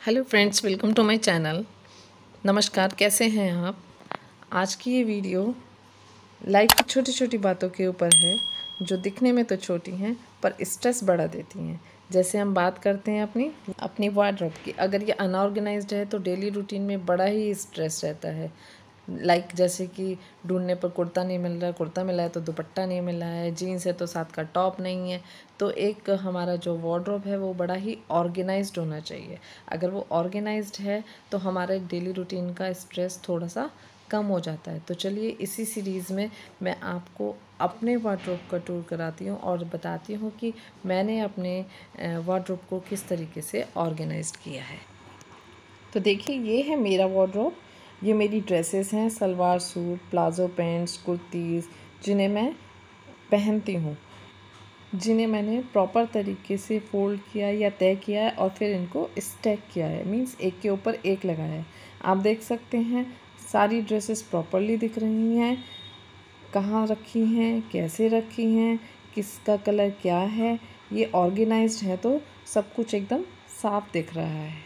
Hello friends, welcome to my channel. नमस्कार, कैसे हैं आप। आज की ये वीडियो लाइफ की छोटी छोटी बातों के ऊपर है जो दिखने में तो छोटी हैं पर स्ट्रेस बढ़ा देती हैं। जैसे हम बात करते हैं अपनी वार्डरोब की। अगर ये अनऑर्गेनाइज्ड है तो डेली रूटीन में बड़ा ही स्ट्रेस रहता है। जैसे कि ढूंढने पर कुर्ता नहीं मिल रहा, कुर्ता मिला है तो दुपट्टा नहीं मिला है, जीन्स है तो साथ का टॉप नहीं है। तो एक हमारा जो वार्डरोब है वो बड़ा ही ऑर्गेनाइज्ड होना चाहिए। अगर वो ऑर्गेनाइज्ड है तो हमारे डेली रूटीन का स्ट्रेस थोड़ा सा कम हो जाता है। तो चलिए इसी सीरीज़ में मैं आपको अपने वार्डरोब का टूर कराती हूँ और बताती हूँ कि मैंने अपने वार्डरोब को किस तरीके से ऑर्गेनाइज्ड किया है। तो देखिए, ये है मेरा वार्डरोब। ये मेरी ड्रेसेस हैं, salwar suit, palazzo pants, kurtis, जिन्हें मैं पहनती हूँ, जिन्हें मैंने प्रॉपर तरीके से फ़ोल्ड किया या तय किया है और फिर इनको स्टैक किया है, मीन्स एक के ऊपर एक लगाया है। आप देख सकते हैं सारी ड्रेसेस प्रॉपरली दिख रही हैं, कहाँ रखी हैं, कैसे रखी हैं, किसका कलर क्या है। ये ऑर्गेनाइज्ड है तो सब कुछ एकदम साफ दिख रहा है।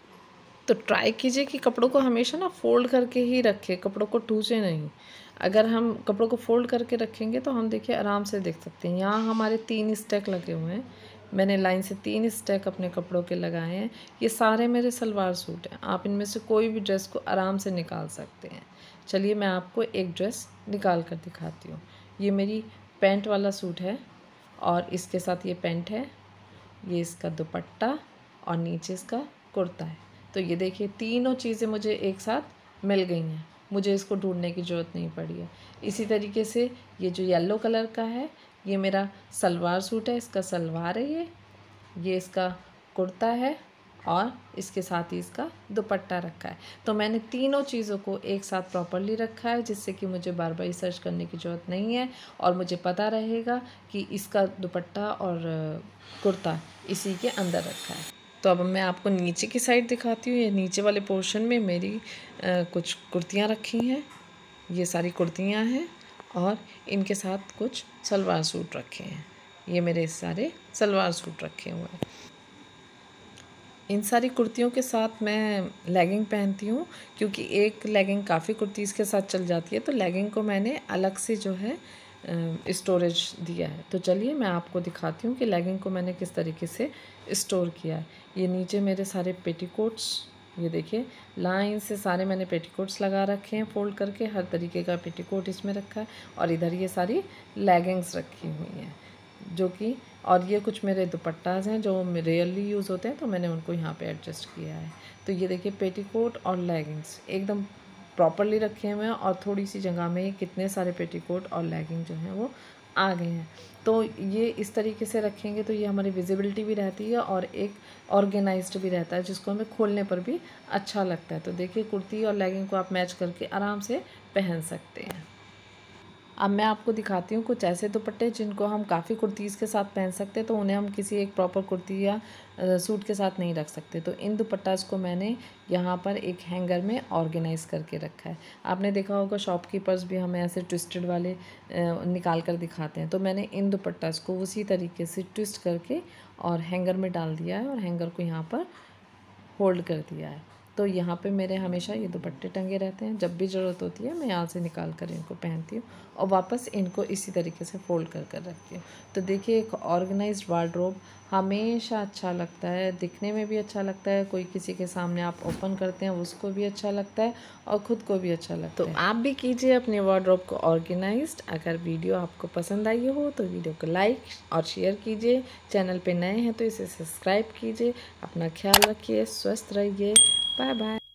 तो ट्राई कीजिए कि कपड़ों को हमेशा ना फ़ोल्ड करके ही रखें, कपड़ों को ठूंसे नहीं। अगर हम कपड़ों को फ़ोल्ड करके रखेंगे तो हम देखिए आराम से देख सकते हैं। यहाँ हमारे 3 स्टैक लगे हुए हैं। मैंने लाइन से 3 स्टैक अपने कपड़ों के लगाए हैं। ये सारे मेरे सलवार सूट हैं। आप इनमें से कोई भी ड्रेस को आराम से निकाल सकते हैं। चलिए मैं आपको एक ड्रेस निकाल कर दिखाती हूँ। ये मेरी पैंट वाला सूट है और इसके साथ ये पैंट है, ये इसका दुपट्टा और नीचे इसका कुर्ता है। तो ये देखिए तीनों चीज़ें मुझे एक साथ मिल गई हैं, मुझे इसको ढूंढने की ज़रूरत नहीं पड़ी है। इसी तरीके से ये जो येलो कलर का है ये मेरा सलवार सूट है, इसका सलवार है, ये इसका कुर्ता है और इसके साथ ही इसका दुपट्टा रखा है। तो मैंने तीनों चीज़ों को एक साथ प्रॉपरली रखा है जिससे कि मुझे बार बार सर्च करने की ज़रूरत नहीं है और मुझे पता रहेगा कि इसका दुपट्टा और कुर्ता इसी के अंदर रखा है। तो अब मैं आपको नीचे की साइड दिखाती हूँ। ये नीचे वाले पोर्शन में मेरी कुछ कुर्तियाँ रखी हैं, ये सारी कुर्तियाँ हैं और इनके साथ कुछ सलवार सूट रखे हैं। ये मेरे सारे सलवार सूट रखे हुए हैं। इन सारी कुर्तियों के साथ मैं लेगिंग पहनती हूँ क्योंकि एक लेगिंग काफ़ी कुर्तीज़ के साथ चल जाती है। तो लेगिंग को मैंने अलग से जो है स्टोरेज दिया है। तो चलिए मैं आपको दिखाती हूँ कि लेगिंग को मैंने किस तरीके से स्टोर किया है। ये नीचे मेरे सारे पेटीकोट्स, ये देखिए लाइन से सारे मैंने पेटीकोट्स लगा रखे हैं फ़ोल्ड करके, हर तरीके का पेटीकोट इसमें रखा है। और इधर ये सारी लेगिंग्स रखी हुई हैं जो कि, और ये कुछ मेरे दुपट्टाज हैं जो रेयरली यूज़ होते हैं तो मैंने उनको यहाँ पे एडजस्ट किया है। तो ये देखिए पेटीकोट और लेगिंग्स एकदम प्रॉपरली रखे हुए हैं और थोड़ी सी जगह में ही कितने सारे पेटीकोट और लेगिंग जो हैं वो आ गए हैं। तो ये इस तरीके से रखेंगे तो ये हमारी विजिबिलिटी भी रहती है और एक ऑर्गेनाइज्ड भी रहता है जिसको हमें खोलने पर भी अच्छा लगता है। तो देखिए कुर्ती और लेगिंग को आप मैच करके आराम से पहन सकते हैं। अब मैं आपको दिखाती हूँ कुछ ऐसे दुपट्टे जिनको हम काफ़ी कुर्तीज़ के साथ पहन सकते हैं, तो उन्हें हम किसी एक प्रॉपर कुर्ती या सूट के साथ नहीं रख सकते। तो इन दुपट्टास को मैंने यहाँ पर एक हैंगर में ऑर्गेनाइज़ करके रखा है। आपने देखा होगा शॉपकीपर्स भी हमें ऐसे ट्विस्टेड वाले निकाल कर दिखाते हैं। तो मैंने इन दुपट्टास को उसी तरीके से ट्विस्ट करके और हैंगर में डाल दिया है और हैंगर को यहाँ पर होल्ड कर दिया है। तो यहाँ पे मेरे हमेशा ये दुपट्टे टंगे रहते हैं। जब भी ज़रूरत होती है मैं यहाँ से निकाल कर इनको पहनती हूँ और वापस इनको इसी तरीके से फ़ोल्ड कर कर रखती हूँ। तो देखिए एक ऑर्गेनाइज्ड वार्डरोब हमेशा अच्छा लगता है, दिखने में भी अच्छा लगता है। कोई किसी के सामने आप ओपन करते हैं उसको भी अच्छा लगता है और ख़ुद को भी अच्छा लगता है। तो आप भी कीजिए अपने वार्डरोब को ऑर्गेनाइज्ड। अगर वीडियो आपको पसंद आई हो तो वीडियो को लाइक और शेयर कीजिए। चैनल पे नए हैं तो इसे सब्सक्राइब कीजिए। अपना ख्याल रखिए, स्वस्थ रहिए। Bye bye.